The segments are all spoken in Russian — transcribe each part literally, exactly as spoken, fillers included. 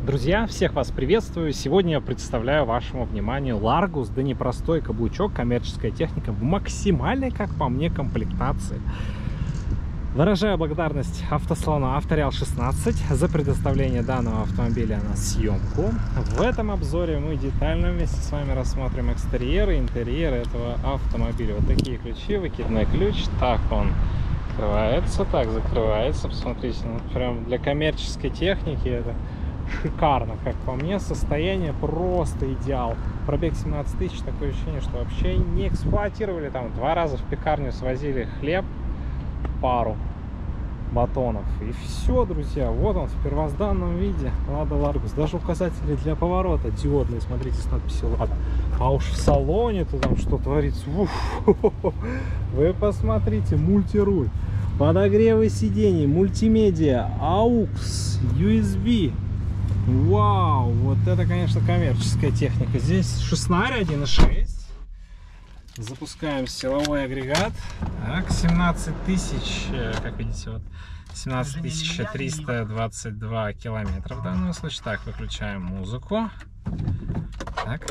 Друзья, всех вас приветствую! Сегодня я представляю вашему вниманию Largus, да непростой каблучок, коммерческая техника в максимальной, как по мне, комплектации. Выражаю благодарность автосалону Авториал шестнадцать за предоставление данного автомобиля на съемку. В этом обзоре мы детально вместе с вами рассмотрим экстерьер и интерьер этого автомобиля. Вот такие ключи, выкидной ключ, так он открывается, так закрывается. Посмотрите, ну, прям для коммерческой техники это шикарно, как по мне. Состояние просто идеал. Пробег семнадцать тысяч, такое ощущение, что вообще не эксплуатировали. Там два раза в пекарню свозили хлеб, пару батонов, и все, друзья. Вот он в первозданном виде Lada Largus. Даже указатели для поворота диодные, смотрите, с надписью Lada. А уж в салоне-то там что творится. Уф. Вы посмотрите, мультируль, подогревы сидений, мультимедиа, аукс, ю эс би. Вау, вот это, конечно, коммерческая техника. Здесь шестнарь один и шесть. Запускаем силовой агрегат. Так, семнадцать тысяч, как видите, вот семнадцать тысяч триста двадцать два километра в данном случае. Так, выключаем музыку. Так.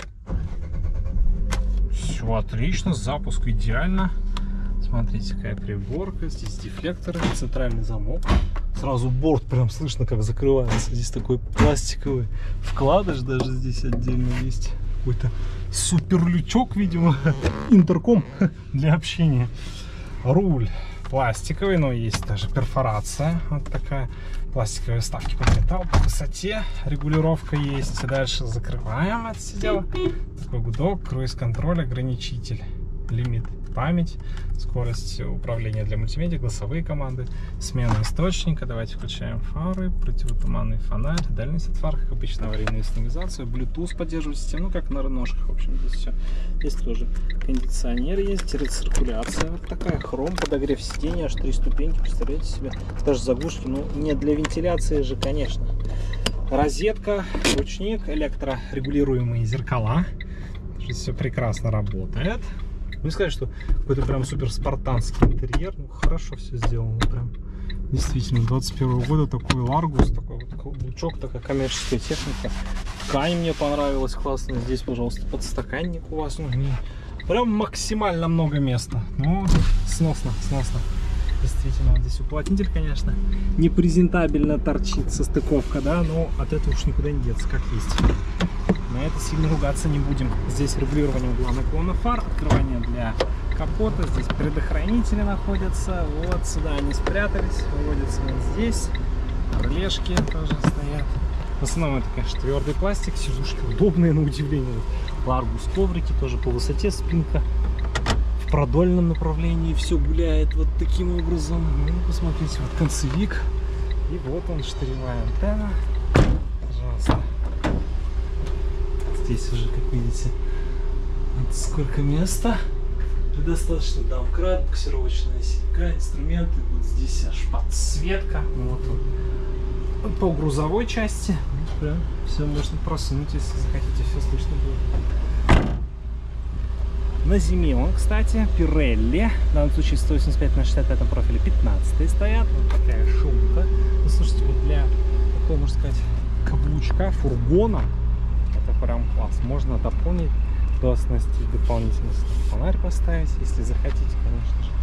Все отлично, запуск идеально. Смотрите, какая приборка. Здесь дефлекторы, центральный замок. Сразу борт прям слышно, как закрывается. Здесь такой пластиковый вкладыш даже здесь отдельно есть. Какой-то супер лючок, видимо, интерком для общения. Руль пластиковый, но есть даже перфорация. Вот такая. Пластиковые вставки под металл по высоте. Регулировка есть. Дальше закрываем это все дело. Такой гудок, круиз-контроль, ограничитель, лимит, память, скорость управления для мультимедиа, голосовые команды, смена источника. Давайте включаем фары, противотуманный фонарь, дальность от фар, как обычно, аварийную сигнализацию, Bluetooth поддерживает систему, ну как на ножках, в общем, здесь все. Здесь тоже кондиционер есть, рециркуляция вот такая, хром, подогрев сидения, аж три ступеньки, представляете себе, даже заглушки, ну не для вентиляции же, конечно. Розетка, ручник, электрорегулируемые зеркала, здесь все прекрасно работает. Не сказать, что какой-то прям супер спартанский интерьер, ну хорошо все сделано, прям действительно двадцать первого года такой Largus, такой вот каблучок, такая коммерческая техника. Ткань мне понравилась, классно. Здесь, пожалуйста, подстаканник у вас, ну, не, прям максимально много места, ну сносно, сносно. Действительно, вот здесь уплотнитель, конечно, непрезентабельно торчит состыковка, да, но от этого уж никуда не деться, как есть. На это сильно ругаться не будем. Здесь регулирование угла наклона фар, открывание для капота. Здесь предохранители находятся. Вот сюда они спрятались. Выводятся вот здесь. Релешки тоже стоят. В основном это, конечно, твердый пластик. Сидушки удобные, на удивление. Largus коврики тоже по высоте, спинка в продольном направлении. Все гуляет вот таким образом. Ну, посмотрите, вот концевик. И вот он, штыревая антенна. Пожалуйста. Здесь уже, как видите, вот сколько места. Достаточно домкрат, буксировочная сетка, инструменты. Вот здесь аж подсветка. Вот он. По грузовой части прям все можно просунуть, если захотите, все слышно будет. На зиме он, кстати, Pirelli. В данном случае сто восемьдесят пять на шестьдесят пятом профиле пятнадцатый стоят. Вот такая шумка. Ну, слушайте, вот для такого, можно сказать, каблучка, фургона, это прям класс. Можно дополнить, дооснастить дополнительно фонарь поставить, если захотите, конечно же.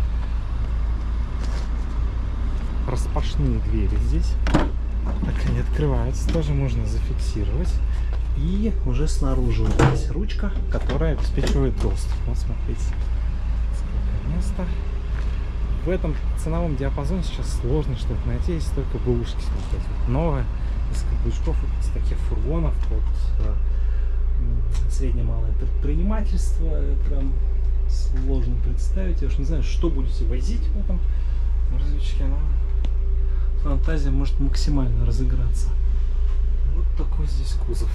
Распашные двери здесь. Так они открываются, тоже можно зафиксировать. И уже снаружи есть ручка, которая обеспечивает доступ. Вот смотрите, сколько места. В этом ценовом диапазоне сейчас сложно что-то найти, есть только бэушки смотреть. Вот новое из каблучков, вот из таких фургонов под э, среднее-малое предпринимательство. Прям сложно представить. Я уж не знаю, что будете возить в этом грузовичке, но фантазия может максимально разыграться. Вот такой здесь кузов.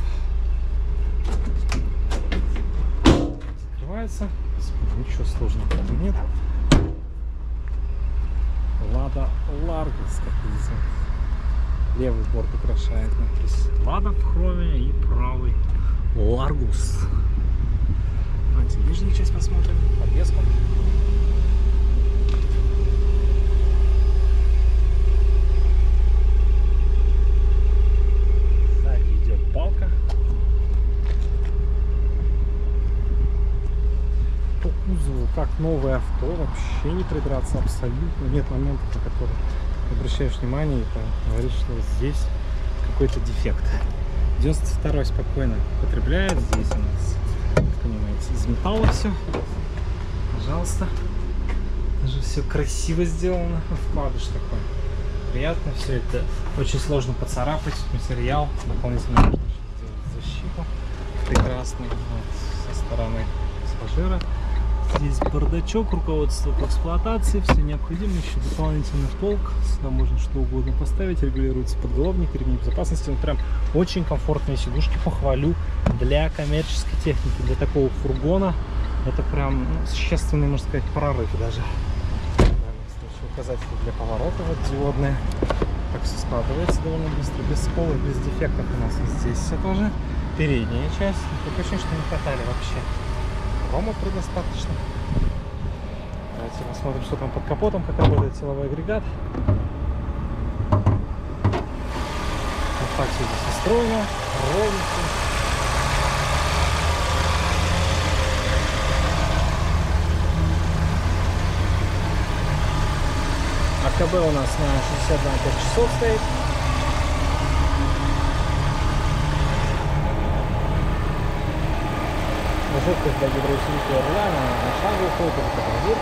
Закрывается. Ничего сложного там нет. Lada Largus, как видите. Левый борт украшает надпись Lada в хроме и правый Largus. Давайте нижнюю часть посмотрим. Подвеску. Сзади идет новое авто, вообще не придраться абсолютно. Нет моментов, на которые обращаешь внимание и там, говоришь, что здесь какой-то дефект. девяносто второй спокойно потребляет. Здесь у нас, понимаете, из металла все. Пожалуйста. Даже все красиво сделано. Вкладыш такой. Приятно все это. Очень сложно поцарапать. Материал. Дополнительно можно сделать защиту. Прекрасный. Вот, со стороны пассажира. Здесь бардачок, руководство по эксплуатации, все необходимое, еще дополнительный полк, сюда можно что угодно поставить, регулируется подголовник, ремень безопасности, ну прям очень комфортные сидушки, похвалю, для коммерческой техники, для такого фургона, это прям ну, существенный, можно сказать, прорыв даже. Указатели для поворота вот диодные, так все складывается довольно быстро, без сколов, без дефектов у нас и здесь все тоже. Передняя часть, такое ощущение, что не катали вообще. Рома предостаточно. Давайте посмотрим, что там под капотом, как работает силовой агрегат. Вот так все здесь настроено, ровненько. АКБ у нас на шестьдесят два на пять часов стоит. Жидкость для гидроусилителя руля на, на шагу уходит, это тормозит.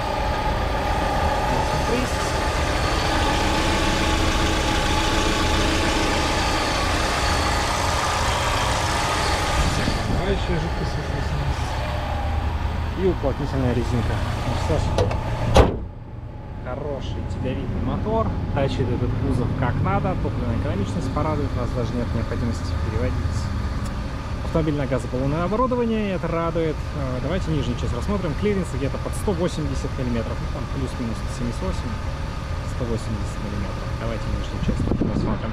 Закрывающая жидкость здесь у нас. И уплотнительная резинка. Ну что ж, хороший телевидный мотор, тащит этот кузов как надо, топливная экономичность порадует, у нас даже нет необходимости переводить автомобиль на газобаллонное оборудование, это радует. Давайте нижнюю часть рассмотрим. Клиренс где-то под сто восемьдесят миллиметров, ну, там плюс-минус семьдесят восемь, сто восемьдесят миллиметров. Давайте нижнюю часть рассмотрим.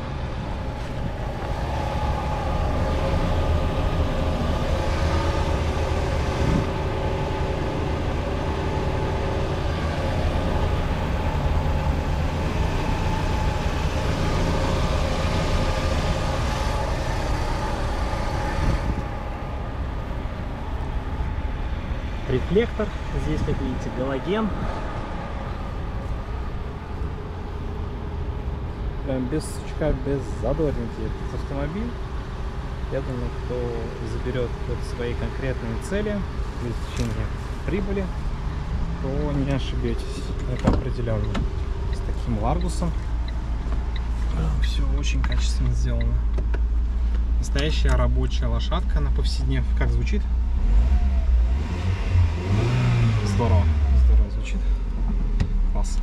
Рефлектор, здесь, как видите, галоген. Прям без сучка, без задоринки этот автомобиль. Я думаю, кто заберет под свои конкретные цели, обеспечение прибыли, то не ошибетесь. Это определенно. С таким ларгусом. Все очень качественно сделано. Настоящая рабочая лошадка на повседнев. Как звучит? Здорово, здорово звучит. Класс.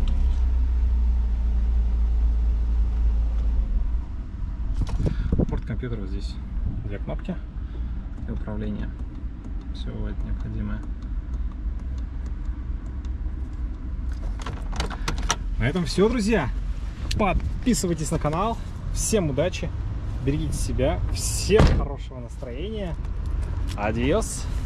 Порт компьютера, здесь две кнопки для управления. Все это необходимое. На этом все, друзья. Подписывайтесь на канал. Всем удачи. Берегите себя. Всем хорошего настроения. Адьос.